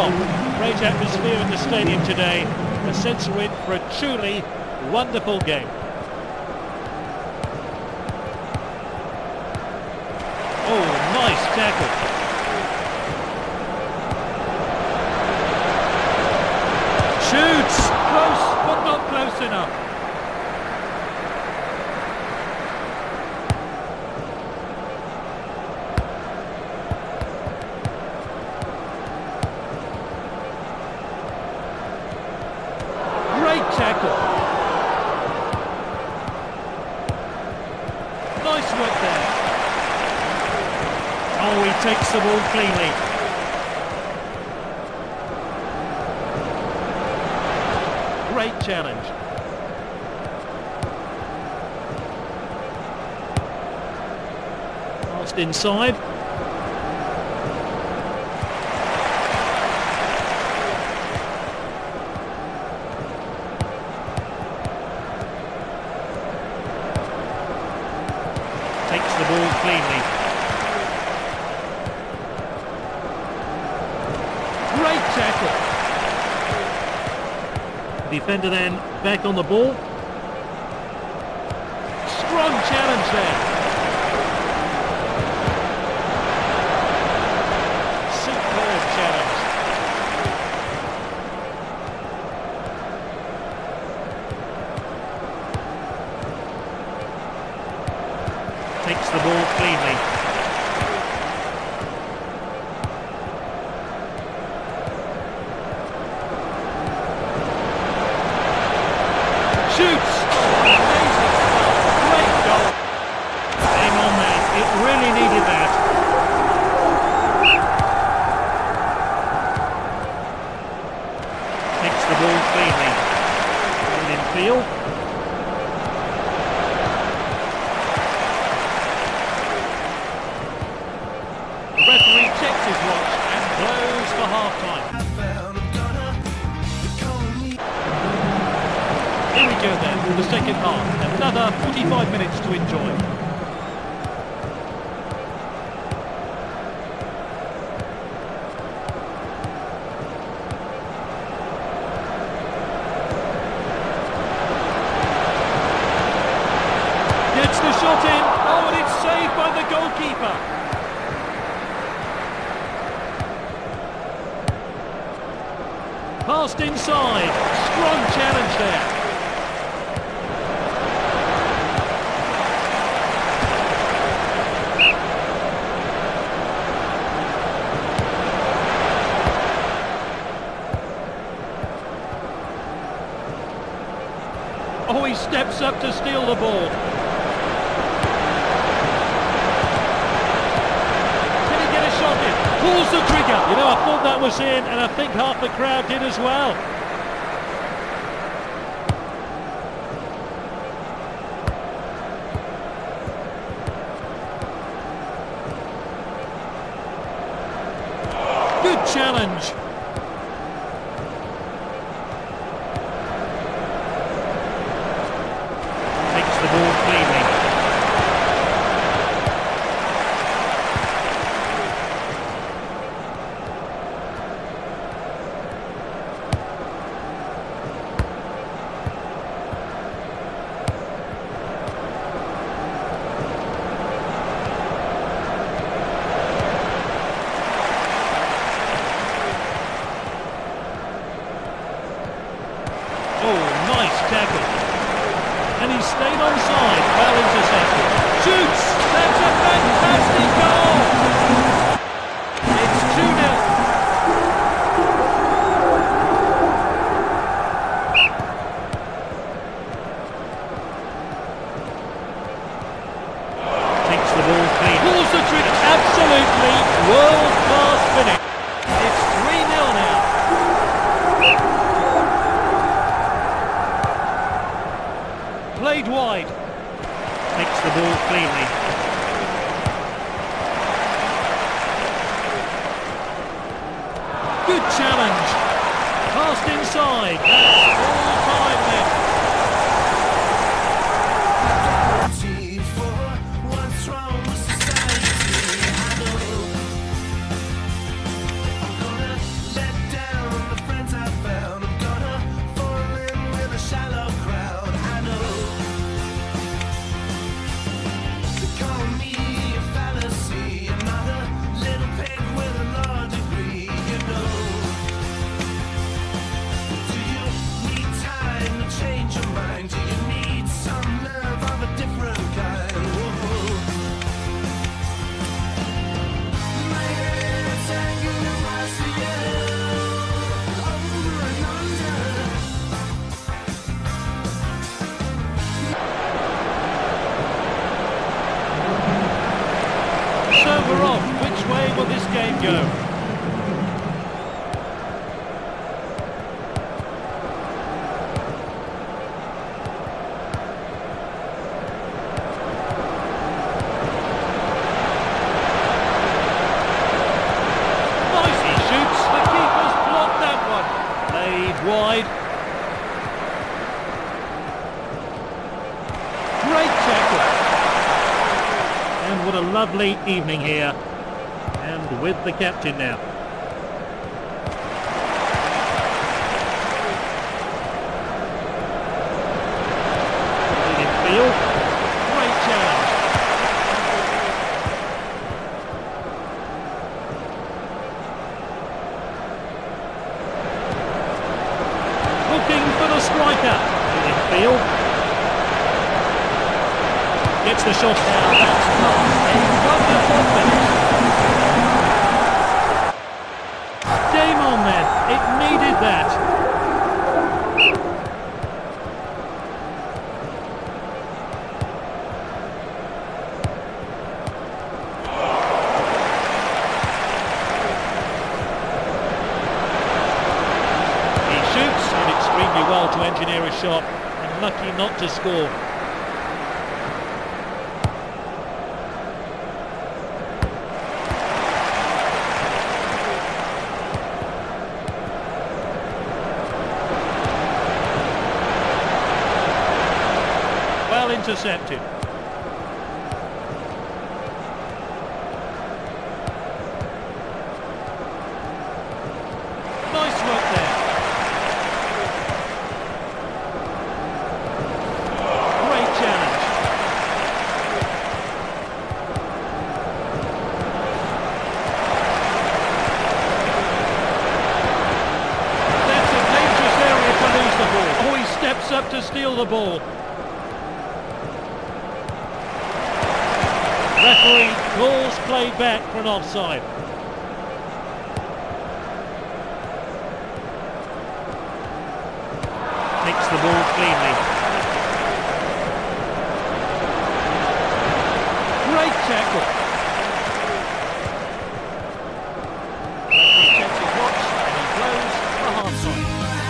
well. Great atmosphere in the stadium today. A sense of it for a truly wonderful game. Oh, nice tackle. Shoots! Close, but not close enough. Great tackle. Nice work there. Oh, he takes the ball cleanly. Great challenge. Passed inside. Takes the ball cleanly. Great tackle. Defender then back on the ball. Strong challenge there. Superb challenge. Takes the ball cleanly. Shoots! Amazing stuff. Great goal. Hang on, man. It really needed that. Takes the ball cleanly. Played in field. The referee checks his watch and blows for half-time. Here we go then for the second half. Another 45 minutes to enjoy. Gets the shot in. Oh, and it's saved by the goalkeeper. Passed inside. Strong challenge there. Oh, he steps up to steal the ball. Can he get a shot in? Pulls the trigger. You know, I thought that was in, and I think half the crowd did as well. Good challenge. The ball cleanly. Oh, nice tackle. And he stayed onside, well intercepted. Shoots! That's a fantastic goal! It's 2-0. Takes the ball clean. Pulls the trigger. Absolutely world-class finish. It's 3-0 now. Played wide. Takes the ball cleanly. Good challenge. Passed inside. That's all time left. Let down lovely evening here. And with the captain now. Field. Great challenge. Looking for the striker. In field. Gets the shot down. That's class. A wonderful finish. Game on then. It needed that. Well to engineer a shot, and lucky not to score. Well intercepted. Nice work there. Up to steal the ball. Referee calls play back for an offside. Takes the ball cleanly. Great tackle. He checks his watch and he blows for half-time.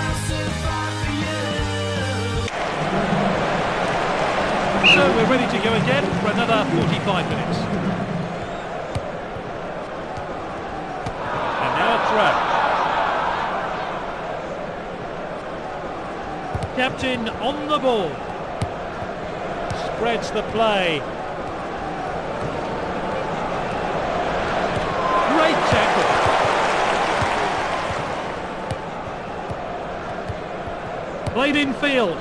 So we're ready to go again for another 45 minutes. And now a throw. Captain on the ball. Spreads the play. Great tackle. Played in field.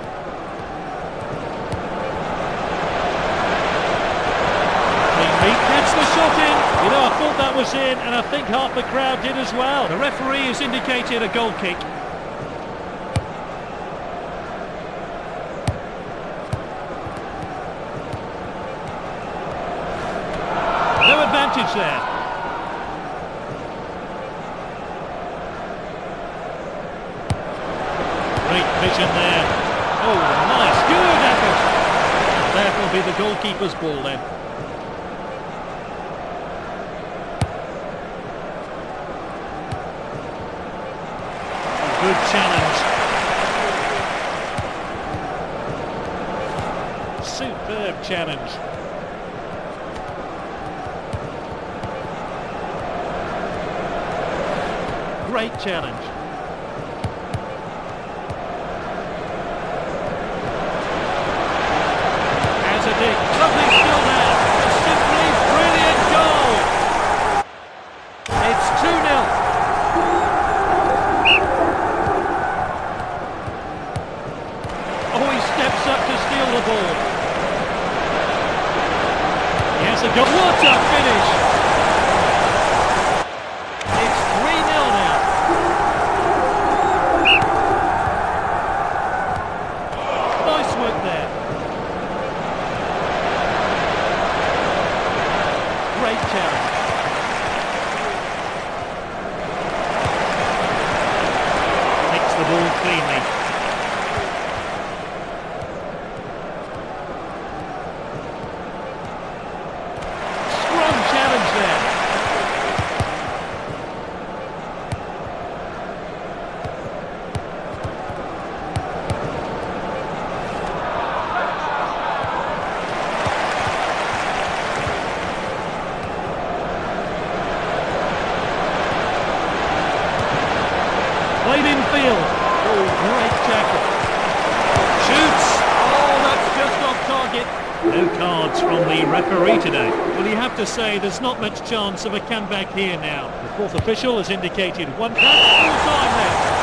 Gets the shot in. You know, I thought that was in, and I think half the crowd did as well. The referee has indicated a goal kick. No advantage there. Great vision there. Oh, nice. Good effort. And that will be the goalkeeper's ball then. Good challenge. Superb challenge. Great challenge. Has a dig. Lovely skill there. A simply brilliant goal. It's 2-0. Steps up to steal the ball. He has a goal. What a finish! It's 3-0 now. Nice work there. Great challenge. Takes the ball cleanly. Played in field. Oh, great tackle. Shoots. Oh, that's just off target. No cards from the referee today. Well, you have to say there's not much chance of a comeback here now. The fourth official has indicated one. That's full time then.